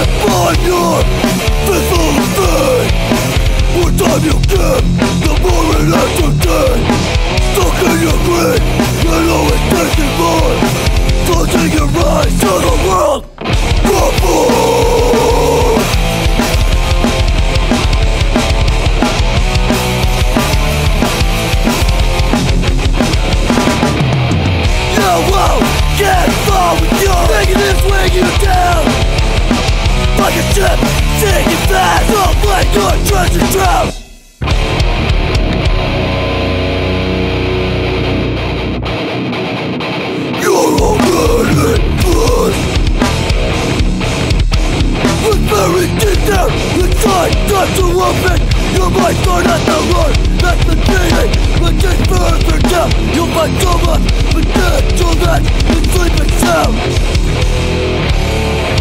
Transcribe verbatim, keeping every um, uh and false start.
live on your physical faith. More time you give, the more it entertain. Stuck in your greed, you're always taking more. Closing your eyes to the world. Crumble. You won't get far with you. Negative weighing you down like a ship sinking fast. Don't let your treasure drown. You're already blood. With very deep down inside, not to open. You might start at the road. That's the meaning. But just further down, you'll find so much potential that you sleep and sound.